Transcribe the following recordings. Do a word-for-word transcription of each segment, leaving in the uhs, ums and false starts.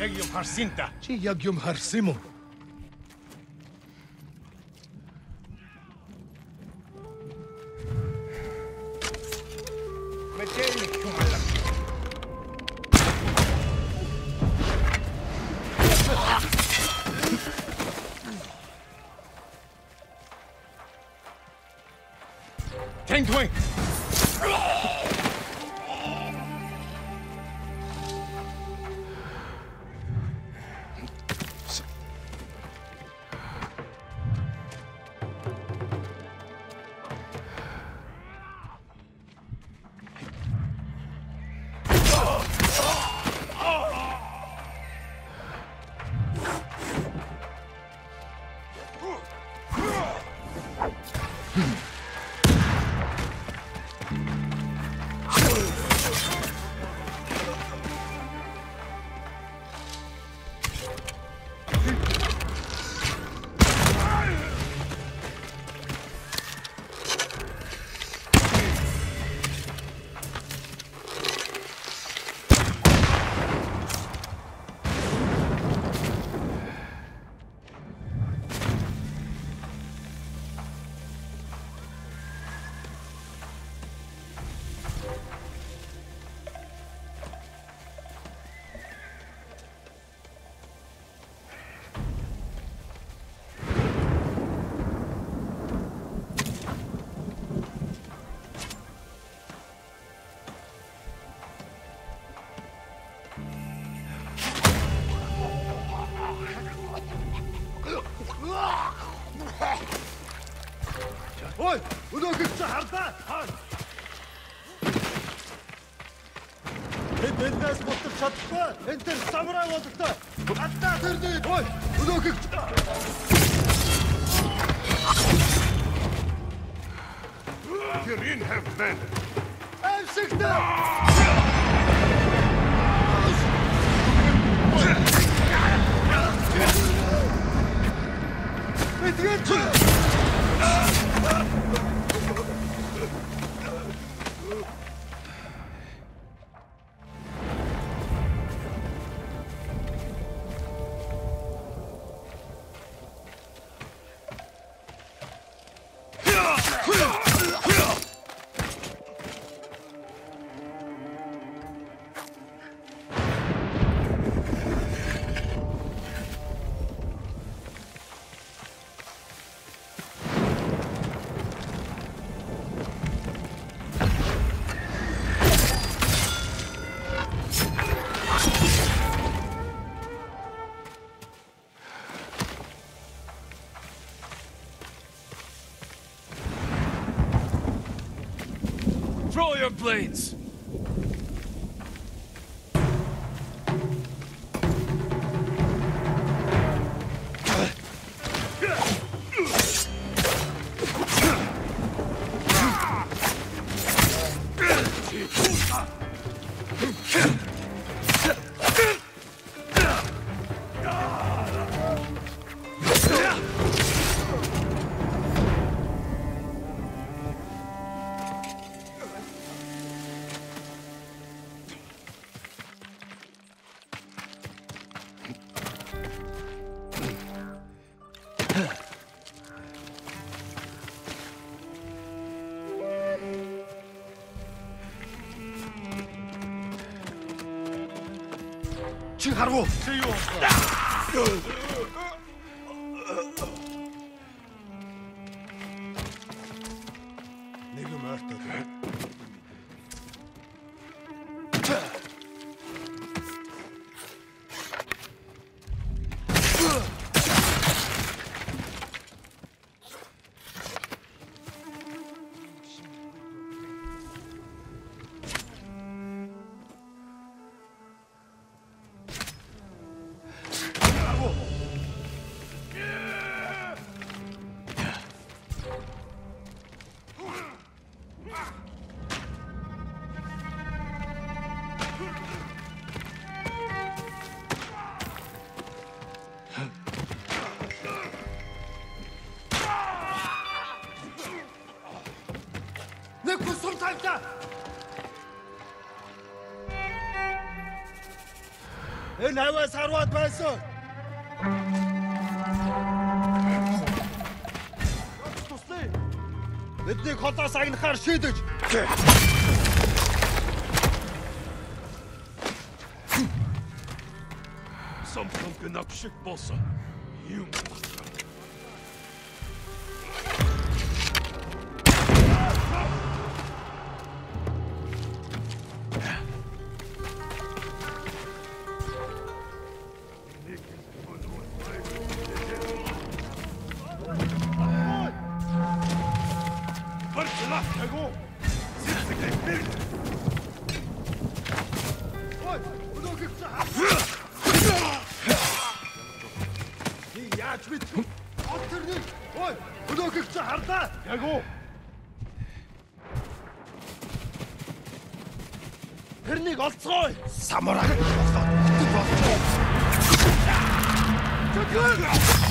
Chiyagyum Harsinta. Chiyagyum Harsimo. Ten Twink! Ой, өнөөгч хардаа. Бид эндээс бутаж чадахгүй. Энд тэр самурай болтой. Алдаа тэрний. Ой, өнөөгч. Kirin have men. Амсигдаа. Эдгээр Throw your blades! Чи харгу. Чи юу? Нэг юм ойртоод. Энэ хаваас харваад байсан. Туслая. Бидний холоос агнахаар шийдэж. Something гэнэт шиг болсон. Юм. Тэрнийг олцгоо. Самураг болоод идэх болчихоо. Чөтгөр.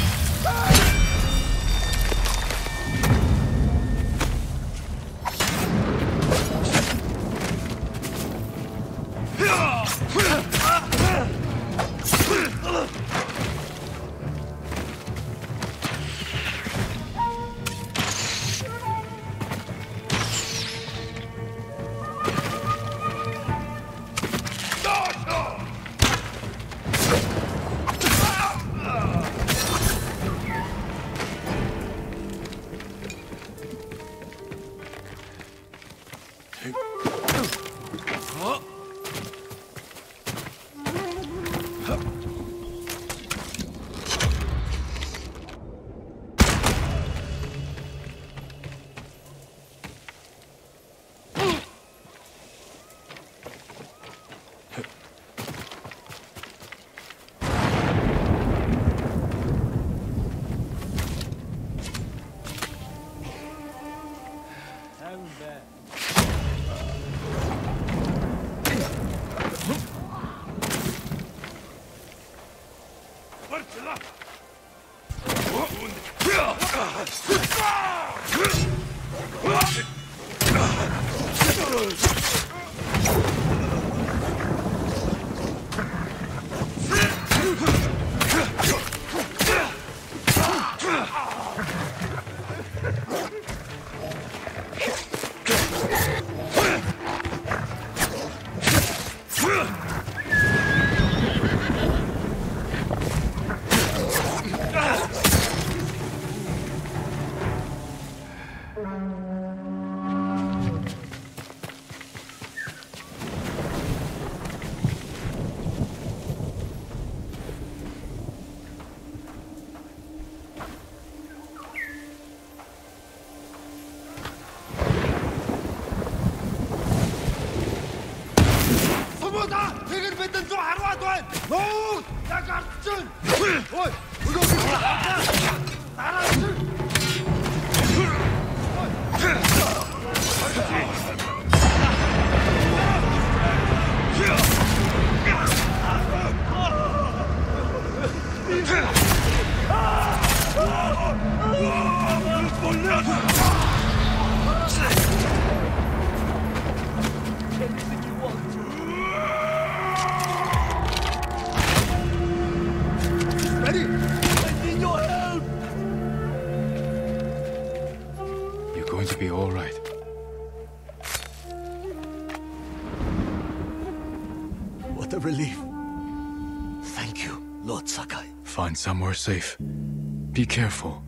Somewhere safe. Be careful.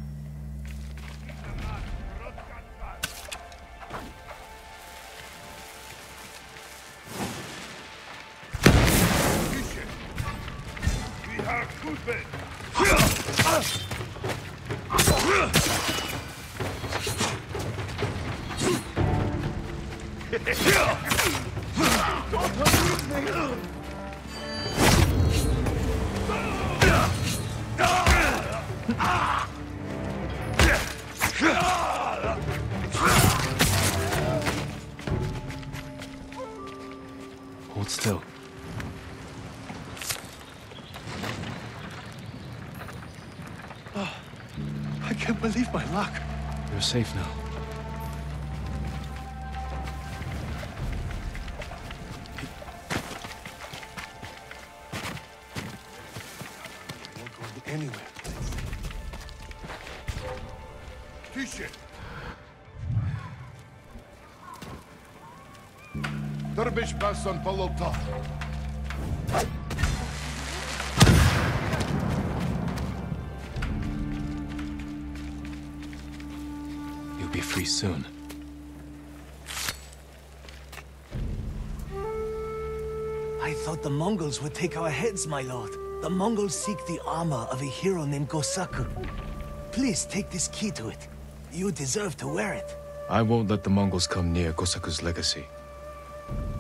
We have good men. Hold still. Oh, I can't believe my luck. You're safe now. Anywhere. Тише! Дърбиш басан палота. You'll be free soon. I thought the Mongols would take our heads, my lord. The Mongols seek the armor of a hero named Gosaku. Please take this key to it. You deserve to wear it. I won't let the Mongols come near Gosaku's legacy.